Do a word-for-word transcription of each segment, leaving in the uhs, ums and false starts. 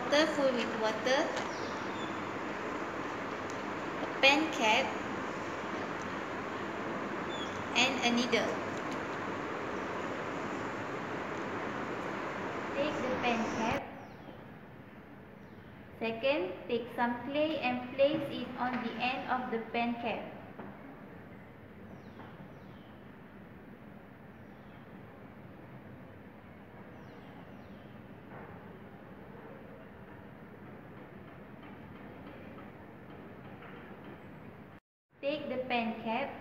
bottle full with water, a pen cap, and a needle. Take the pen cap. Second, take some clay and place it on the end of the pen cap. Take the pen cap.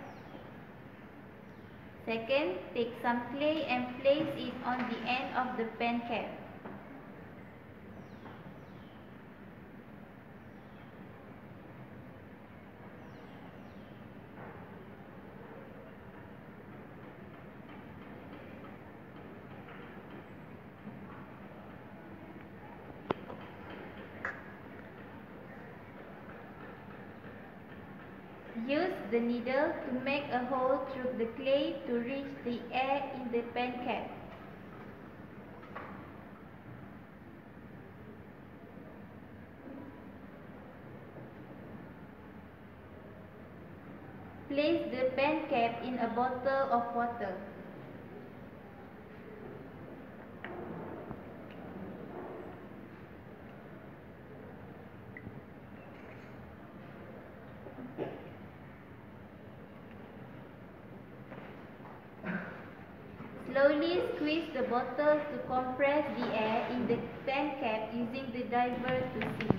Second, take some clay and place it on the end of the pen cap. Use the needle to make a hole through the clay to reach the air in the pen cap. Place the pen cap in a bottle of water. Slowly squeeze the bottle to compress the air in the pen cap using the diver to see.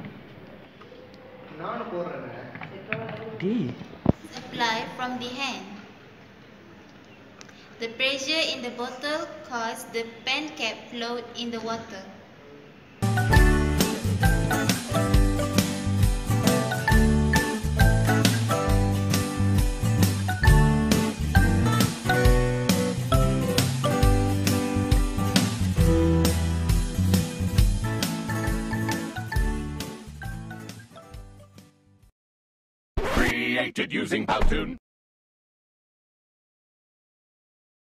Apply from the hand. The pressure in the bottle causes the pen cap float in the water. Created using Powtoon.